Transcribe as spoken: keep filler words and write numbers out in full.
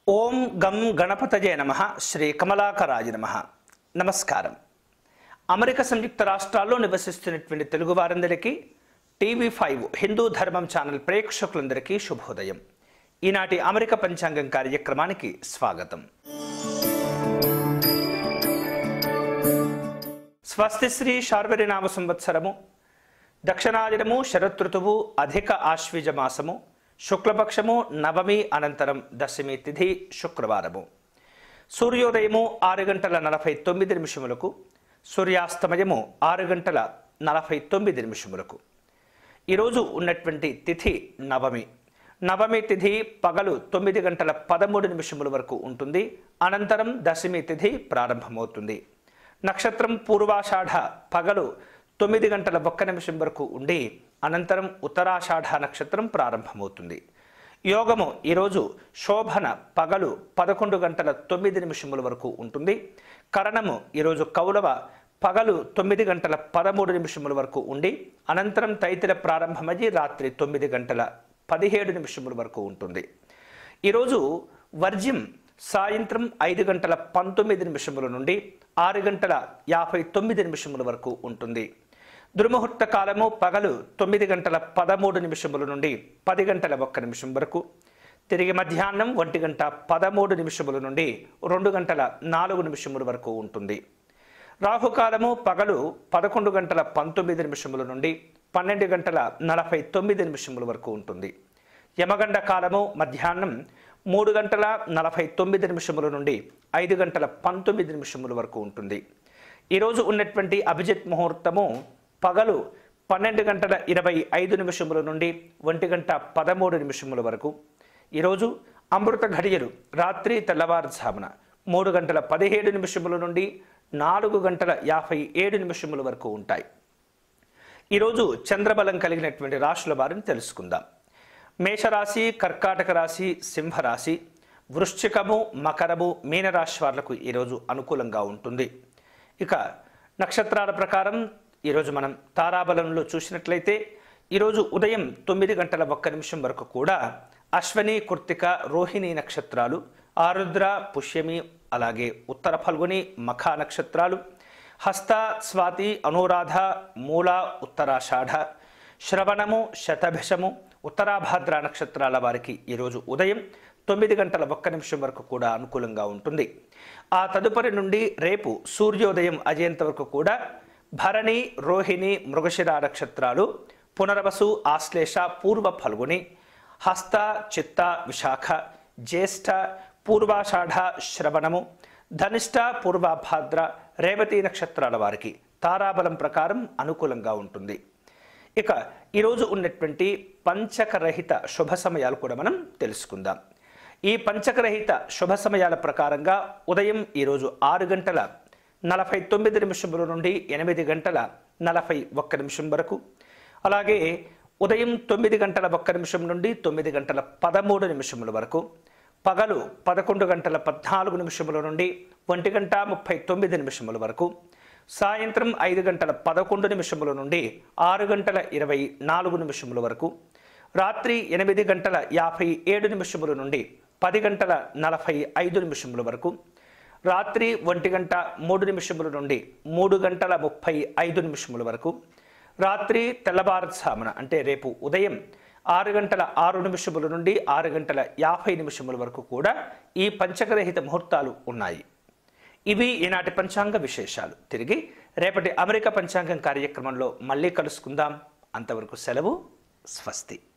ఓం గం గణపతజే నమః శ్రీ కమలాకరాయ నమః. నమస్కారం. అమెరికా సంయుక్త రాష్ట్రాల్లో నివసిస్తున్నటువంటి తెలుగు వారందరికీ టీవీ ఫైవ్ హిందూ ధర్మం ఛానల్ ప్రేక్షకులందరికీ శుభోదయం. ఈనాటి అమెరికా పంచాంగం కార్యక్రమానికి స్వాగతం. స్వస్తి శ్రీ శార్వరినామ సంవత్సరము దక్షిణాదినము శరతృతువు అధిక ఆశ్వీజ మాసము శుక్లపక్షము నవమి అనంతరం దశమి తిథి శుక్రవారము. సూర్యోదయము ఆరు గంటల నలభై తొమ్మిది నిమిషములకు, సూర్యాస్తమయము ఆరు గంటల నలభై తొమ్మిది నిమిషములకు. ఈరోజు ఉన్నటువంటి తిథి నవమి. నవమి తిథి పగలు తొమ్మిది గంటల పదమూడు నిమిషముల వరకు ఉంటుంది. అనంతరం దశమి తిథి ప్రారంభమవుతుంది. నక్షత్రం పూర్వాషాఢ పగలు తొమ్మిది గంటల ఒక్క నిమిషం వరకు ఉండి అనంతరం ఉత్తరాషాఢ నక్షత్రం ప్రారంభమవుతుంది. యోగము ఈరోజు శోభన పగలు పదకొండు గంటల తొమ్మిది నిమిషముల వరకు ఉంటుంది. కరణము ఈరోజు కౌలవ పగలు తొమ్మిది గంటల పదమూడు నిమిషముల వరకు ఉండి అనంతరం తైతిల ప్రారంభమయ్యి రాత్రి తొమ్మిది గంటల పదిహేడు నిమిషముల వరకు ఉంటుంది. ఈరోజు వర్జ్యం సాయంత్రం ఐదు గంటల పంతొమ్మిది నిమిషముల నుండి ఆరు గంటల యాభై తొమ్మిది నిమిషముల వరకు ఉంటుంది. దుర్ముహూర్త కాలము పగలు తొమ్మిది గంటల పదమూడు నిమిషముల నుండి పది గంటల ఒక్క నిమిషం వరకు, తిరిగి మధ్యాహ్నం ఒంటి గంట పదమూడు నిమిషముల నుండి రెండు గంటల నాలుగు నిమిషముల వరకు ఉంటుంది. రాహుకాలము పగలు పదకొండు గంటల పంతొమ్మిది నిమిషముల నుండి పన్నెండు గంటల నలభై తొమ్మిది నిమిషముల వరకు ఉంటుంది. యమగండ కాలము మధ్యాహ్నం మూడు గంటల నలభై తొమ్మిది నిమిషముల నుండి ఐదు గంటల పంతొమ్మిది నిమిషముల వరకు ఉంటుంది. ఈరోజు ఉన్నటువంటి అభిజిత్ ముహూర్తము పగలు పన్నెండు గంటల ఇరవై ఐదు నిమిషముల నుండి ఒంటి గంట పదమూడు నిమిషముల వరకు. ఈరోజు అమృత ఘడియలు రాత్రి తెల్లవారుజామున మూడు గంటల పదిహేడు నిమిషముల నుండి నాలుగు గంటల యాభై ఏడు నిమిషముల వరకు ఉంటాయి. ఈరోజు చంద్రబలం కలిగినటువంటి రాశుల వారిని తెలుసుకుందాం. మేషరాశి, కర్కాటక రాశి, సింహరాశి, వృశ్చికము, మకరము, మీనరాశి వాళ్లకు ఈరోజు అనుకూలంగా ఉంటుంది. ఇక నక్షత్రాల ప్రకారం ఈరోజు మనం తారాబలంలో చూసినట్లయితే ఈరోజు ఉదయం తొమ్మిది గంటల ఒక్క నిమిషం వరకు కూడా అశ్వని, కృత్తిక, రోహిణి నక్షత్రాలు, ఆరుద్ర, పుష్యమి, అలాగే ఉత్తర ఫల్గుని, మఖ నక్షత్రాలు, హస్త, స్వాతి, అనురాధ, మూల, ఉత్తరాషాఢ, శ్రవణము, శతభిషము, ఉత్తరాభాద్ర నక్షత్రాల వారికి ఈరోజు ఉదయం తొమ్మిది గంటల ఒక్క నిమిషం వరకు కూడా అనుకూలంగా ఉంటుంది. ఆ తదుపరి నుండి రేపు సూర్యోదయం అయ్యేంత వరకు కూడా భరణి, రోహిణి, మృగశిర నక్షత్రాలు, పునర్వసు, ఆశ్లేష, పూర్వ ఫల్గుని, హస్త, చిత్త, విశాఖ, జ్యేష్ఠ, పూర్వాషాఢ, శ్రవణము, ధనిష్ట, పూర్వభాద్ర, రేవతి నక్షత్రాల వారికి తారాబలం ప్రకారం అనుకూలంగా ఉంటుంది. ఇక ఈరోజు ఉన్నటువంటి పంచకరహిత శుభ సమయాలు కూడా మనం తెలుసుకుందాం. ఈ పంచకరహిత శుభ సమయాల ప్రకారంగా ఉదయం ఈరోజు ఆరు గంటల నలభై తొమ్మిది నిమిషముల నుండి ఎనిమిది గంటల నలభై ఒక్క నిమిషం వరకు, అలాగే ఉదయం తొమ్మిది గంటల ఒక్క నిమిషం నుండి తొమ్మిది గంటల పదమూడు నిమిషముల వరకు, పగలు పదకొండు గంటల పద్నాలుగు నిమిషముల నుండి ఒంటి గంట ముప్పై తొమ్మిది నిమిషముల వరకు, సాయంత్రం ఐదు గంటల పదకొండు నిమిషముల నుండి ఆరు గంటల ఇరవై నాలుగు నిమిషముల వరకు, రాత్రి ఎనిమిది గంటల యాభై ఏడు నిమిషముల నుండి పది గంటల నలభై ఐదు నిమిషముల వరకు, రాత్రి ఒంటి గంట మూడు నిమిషముల నుండి మూడు గంటల ముప్పై ఐదు నిమిషముల వరకు, రాత్రి తెల్లవారుజామున అంటే రేపు ఉదయం ఆరు గంటల ఆరు నిమిషముల నుండి ఆరు గంటల యాభై నిమిషముల వరకు కూడా ఈ పంచకరహిత ముహూర్తాలు ఉన్నాయి. ఇవి ఈనాటి పంచాంగ విశేషాలు. తిరిగి రేపటి అమెరికా పంచాంగం కార్యక్రమంలో మళ్ళీ కలుసుకుందాం. అంతవరకు సెలవు. స్వస్తి.